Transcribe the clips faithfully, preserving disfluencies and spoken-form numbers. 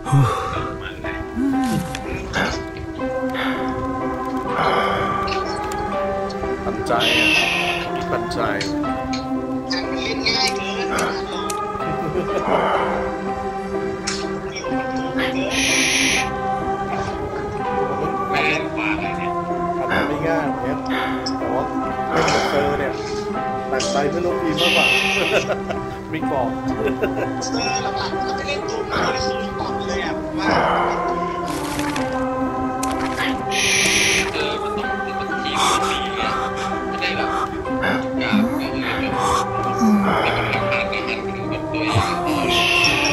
ปัจจัยปัจจัยมันเล่นง่ายเกินไม่เล่นกว่าเลยเนี่ยทำไม่ง่ายเนี่ยแต่ว่าเล่นกับเธอเนี่ยตัดใจเพื่อนร่วมทีมมากกว่ามีกรอบเออหลักๆก็ไม่เล่นตัวไม่ได้ซื้อกรอบเลยอ่ะว่าเออมันต้องมันทีมมันดีไงไม่ได้แบบกาบก็เลยแบบแต่มันราคาก็มันคือแบบตัวอย่างพอเลย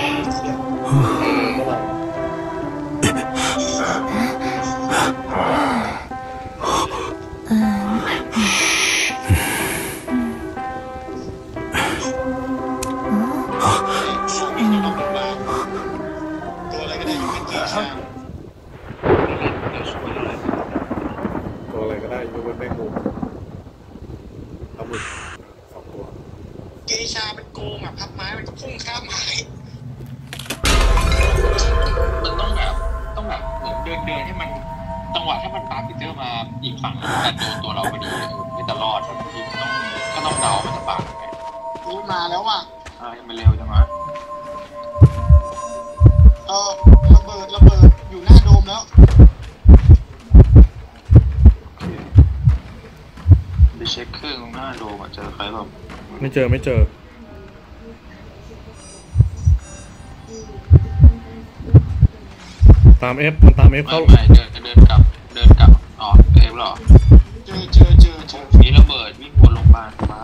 ตัวอะไรก็ได้ยกเว้นแม่งูเอามือสองตัวเกชาเป็นโกงอ่ะพับไม้มันก็พุ่งข้ามไม้มันต้องแบบต้องแบบเหมือนเดินเดินให้มันจังหวะถ้ามันปาร์ติเจอร์มาอีกฝั่งแต่โดนตัวเราพอดีไม่จะรอดบางทีมันต้องก็ต้องเดามันจะปาดไงรู้มาแล้วอ่ะเออมันเร็วจังวะเออระเบิดระเบิดอยู่หน้าโดมแล้วไปเช็คเครื่องตรงหน้าโดมอ่ะเจอใครแบบไม่เจอไม่เจอตามเอฟมันตามเอฟเขาไม่เดินเดินกลับเดินกลับอ๋อเอฟหรอเจอเจอเจอเจอมีระเบิดวิ่งวนโรงพยาบาลไป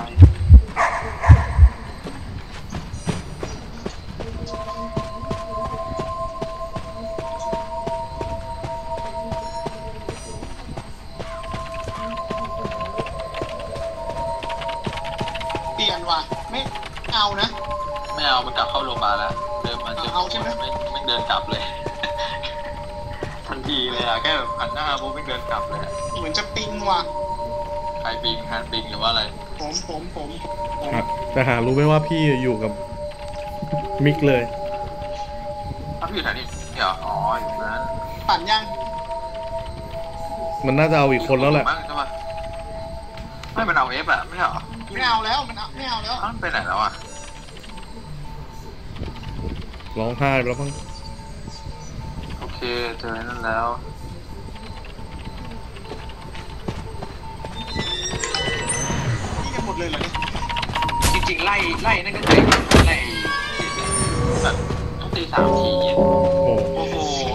เปลี่ยนว่ะไม่เอานะไม่เอามันกลับเข้าโรงพยาบาลแล้วเดินมาเจอเอาใช่ไหมไม่ไม่เดินกลับเลยทันทีเลยอะแค่แบบหันหน้าปุ๊บไม่เดินกลับเลยเหมือนจะปิงว่ะใครปิงฮาร์ดปิงหรือว่าอะไรผมผมผมแต่หารู้ไหมว่าพี่อยู่กับมิกเลยถ้าพี่อยู่แถวนี้เหรออ๋ออยู่นั้นปั่นยังมันน่าจะเอาอีกคนแล้วแหละใช่ปะไม่มันเอาเอฟอะไม่เหรอไม่เอาแล้วมันไม่เอาแล้วมันไปไหนแล้วอะร้องไห้แล้วมั้งโอเคเจอนั่นแล้วนี่กันหมดเลยเหรอเนี่ยจริงๆไล่ไล่นั่นก็ใจไล่แบบต้องตีสามทีเย็นโอ้โห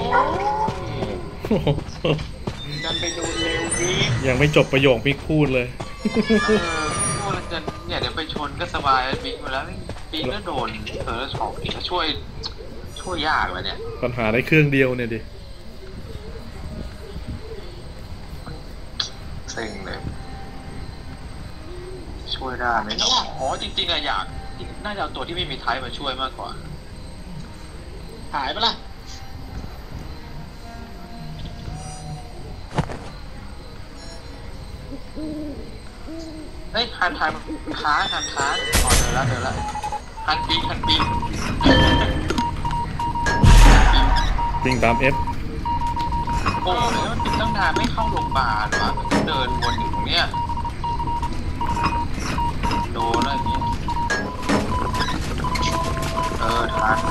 ดันไปโดนเร็วดียังไม่จบประโยคมิกพูดเลยเออพูดแล้วจะเนี่ยเดี๋ยวไปชนก็สบายมิกมาแล้วปีก็โดนเธอช็อกอีกช่วยช่วยยากเลยเนี่ยปัญหาได้เครื่องเดียวเนี่ยดิเซ็งเลยช่วยได้ไหมเนาะอ๋อจริงๆอะอยากน่าจะเอาตัวที่ไม่มีไทป์มาช่วยมากกว่าหายไปละเฮ้ยฮันทันค้าฮันค้าอ๋อเดินแล้วเดินแล้วฮันปิงฮันปิงปิงตามเอฟโอ้แล้วมันปิดตั้งนานไม่เข้าโรงพยาบาลว่ะเดินวนอยู่ตรงเนี้ยโดนอะไรอย่างเงี้ยเออทัน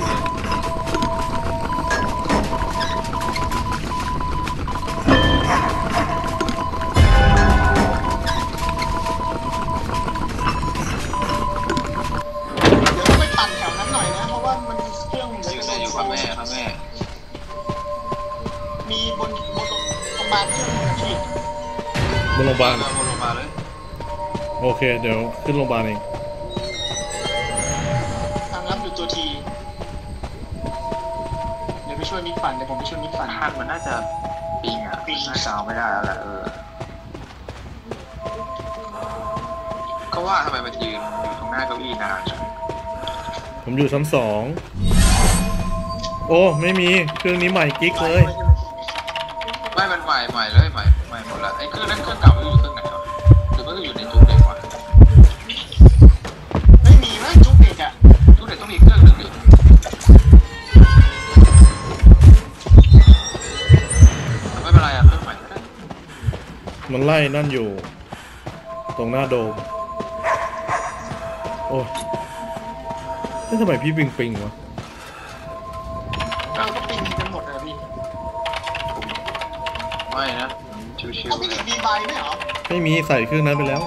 มีบนบนโรงพยาบาลที่ฉีดบนโรงพยาบาลบนโรงพยาบาลเลยโอเคเดี๋ยวขึ้นโรงพยาบาลเองทางรับอยู่ตัวทีเดี๋ยวไปช่วยมิกปั่นเดี๋ยวผมไปช่วยมิกปั่นทันมันน่าจะปิงอ่ะปิงน่าจะเอาไม่ได้แล้วแหละเออก็ว่าทำไมมันยืนอยู่ตรงหน้าเก้าอี้นานผมอยู่ชั้นสองโอ้ไม่มีเครื่องนี้ใหม่กิ๊กเลยไม่มันใหม่ใหม่เลยใหม่ใหม่หมดแล้วไอ้เครื่องนั้นเครื่องเก่าอยู่เครื่องไหนวะหรือว่าอยู่ในจุกเด็กวะไม่มีนะจุกเด็กอะจุกเด็กต้องมีเครื่องหนึ่งดิมันไล่นั่นอยู่ ตรงหน้าโดมโอ้ยนี่ทำไมพี่ปิงปิงวะเราก็ปิงกันหมดเลยพี่ไม่นะชิวเอาพี่หลีมีใบไหมเหรอไม่มีใส่เครื่องนั้นไปแล้ว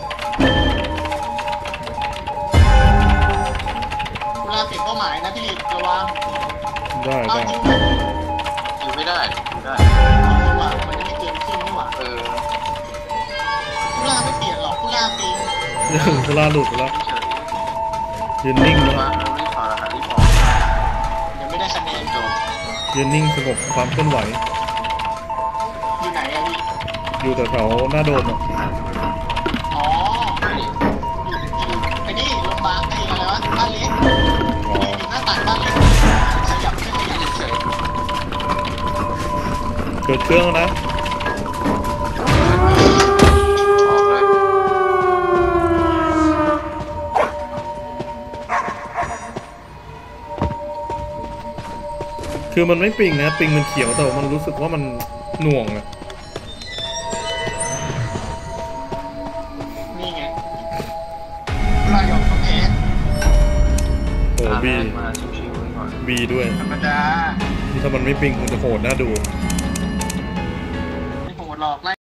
เวลาเปลี่ยนเป้าหมายนะพี่หลีระวังได้เอาได้จริงๆอยู่ไม่ได้อยู่ได้เอาว่ะมันจะไม่เกินครึ่งนี่หว่าเออผู้ล่าไม่เปลี่ยนหรอกผู้ล่าปิงเวลาหลุดไปแล้วเฉยยืนนิ่งๆนะมารีบพอแล้วฮะรีบพอยังไม่ได้คะแนนจบยืนนิ่งสงบความเคลื่อนไหวอยู่ไหนอะพี่อยู่แถวๆหน้าโดมอ่ะอ๋ออยู่อยู่ไอ้นี่โรงพยาบาลไอ้อะไรวะบ้านเล็กอ๋ออยู่หน้าต่างบ้านเล็กขยับไม่ขยับเฉยเกิดเครื่องแล้วนะออกเลยคือมันไม่ปิงนะปิงมันเขียวแต่ว่ามันรู้สึกว่ามันหน่วงอ่ะนี่ไงรายองต้องเอสโอ้บีมาชิวๆนี่ก่อนบีด้วยธรรมดาถ้ามันไม่ปิงคงจะโหดน่าดูไม่โหดหรอกไล่